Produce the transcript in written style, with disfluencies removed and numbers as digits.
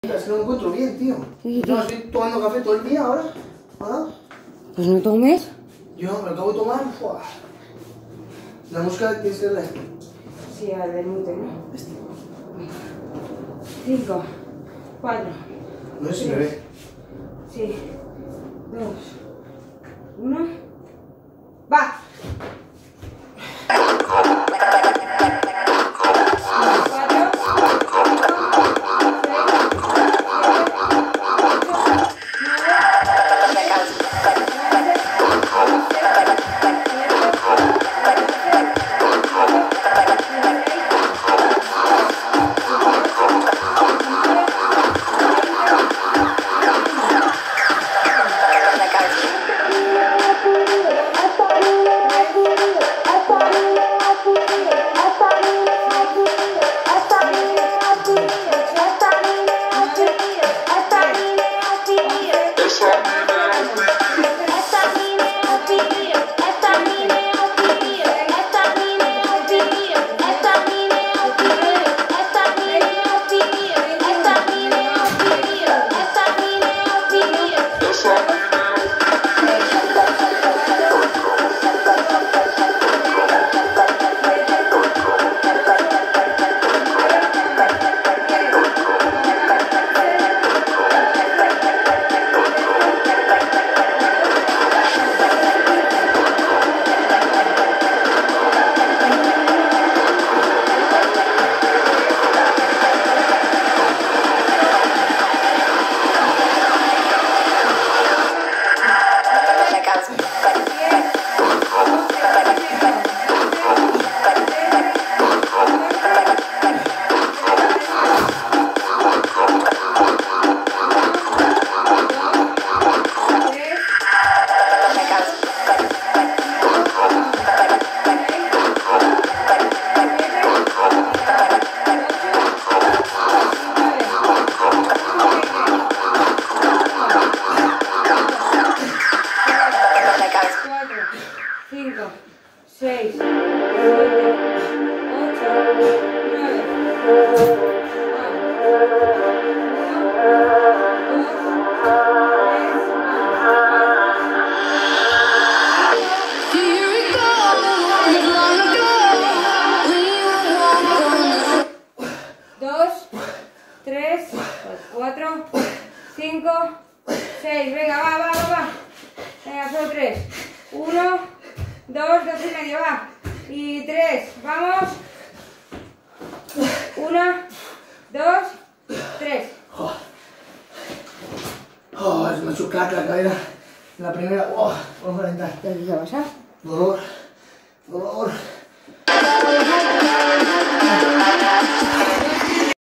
Es que no me encuentro bien, tío. Sí, no, estoy tomando café todo el día ahora. ¿Ah? Pues no tomes. Yo me lo acabo de tomar. ¡Fua! La música tienes que leer. Sí, al vermute, ¿no? 5, 4. No sé si me ve. Sí. 2, 1. ¡Va! 6, 7, 8, 3, 4, 5, 6. Venga, va. Venga, solo 3. 1, 2, 2 y medio, va. Y 3, vamos. 1, 2, 3. Se me ha hecho clac la cadera. La primera. Vamos a calentar. ¿Qué pasa? Dolor.